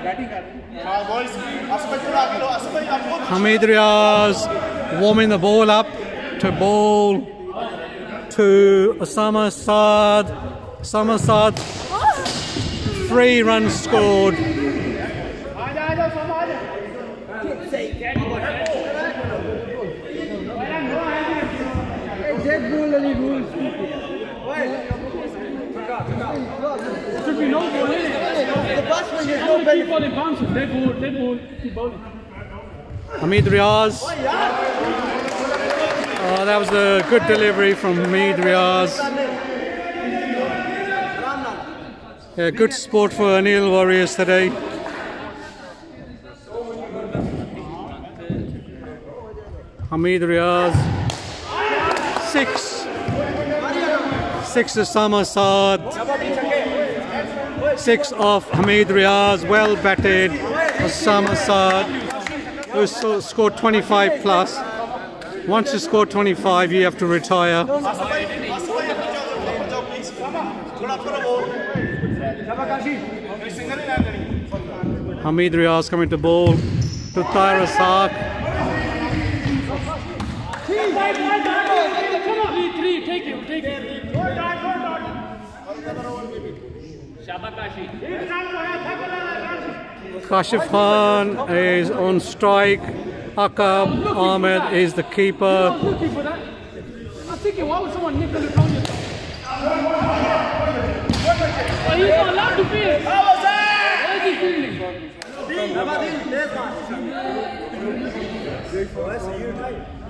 Hamid Riaz warming the ball up to bowl to Osama Saad. Osama Saad, 3 runs scored. Hamid Riaz. Oh, that was a good delivery from Hamid Riaz. Yeah, good sport for Anil Warriors today. Hamid Riaz. 6. 6 Osama Saad. 6 off Hamid Riaz. Well batted Osama Saad, who scored 25 plus. Once you score 25, you have to retire. Hamid Riaz coming to bowl to Tyra Saak. Kashif Khan is on strike. Akab Ahmed is the keeper. I'm thinking, why would someone nick the Lutonian? But he's not allowed to field. Where is he fielding?